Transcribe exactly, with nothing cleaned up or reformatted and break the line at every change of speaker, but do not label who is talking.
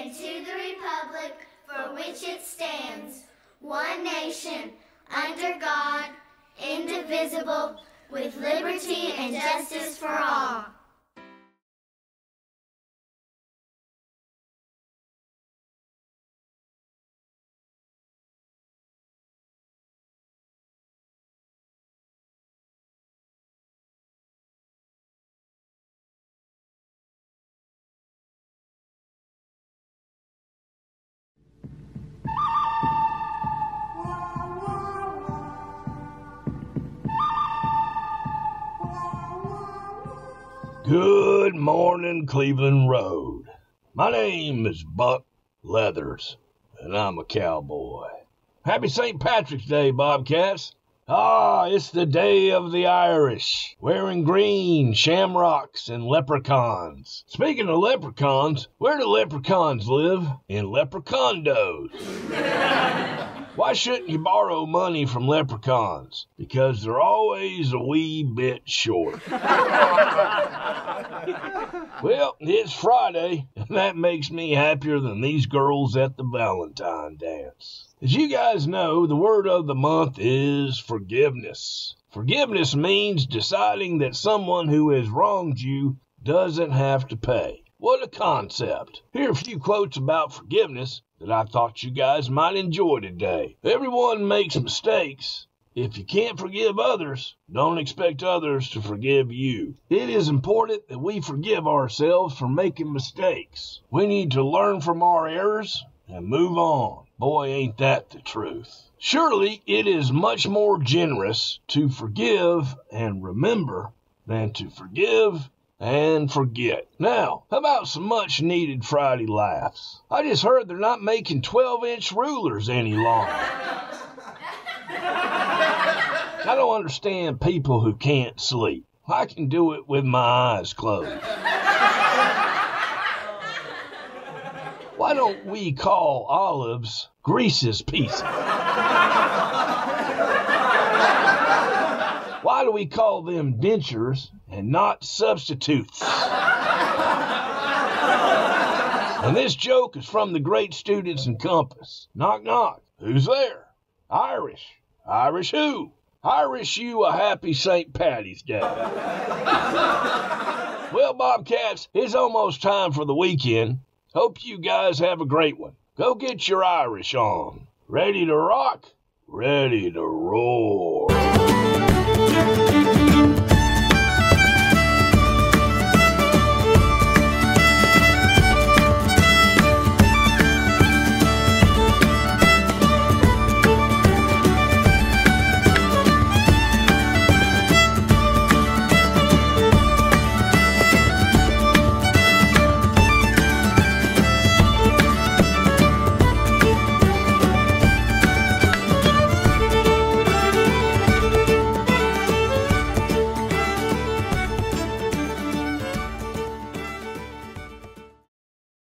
and to the republic for which it stands, one nation, under God, indivisible, with liberty and justice for all.
Good morning, Cleveland Road. My name is Buck Leathers, and I'm a cowboy. Happy Saint Patrick's Day, Bobcats. Ah, it's the day of the Irish, wearing green, shamrocks, and leprechauns. Speaking of leprechauns, where do leprechauns live? In leprechaundos. Why shouldn't you borrow money from leprechauns? Because they're always a wee bit short. Well, it's Friday, and that makes me happier than these girls at the Valentine dance. As you guys know, the word of the month is forgiveness. Forgiveness means deciding that someone who has wronged you doesn't have to pay. What a concept. Here are a few quotes about forgiveness that I thought you guys might enjoy today. Everyone makes mistakes. If you can't forgive others, don't expect others to forgive you. It is important that we forgive ourselves for making mistakes. We need to learn from our errors and move on. Boy, ain't that the truth. Surely it is much more generous to forgive and remember than to forgive and forget. Now, how about some much needed Friday laughs? I just heard they're not making twelve inch rulers any longer. I don't understand people who can't sleep. I can do it with my eyes closed. Why don't we call olives Grease's pieces? Why do we call them dentures and not substitutes? And this joke is from the great students in Compass. Knock, knock. Who's there? Irish. Irish who? Irish you a happy Saint Patty's Day. Well, Bobcats, it's almost time for the weekend. Hope you guys have a great one. Go get your Irish on. Ready to rock? Ready to roar.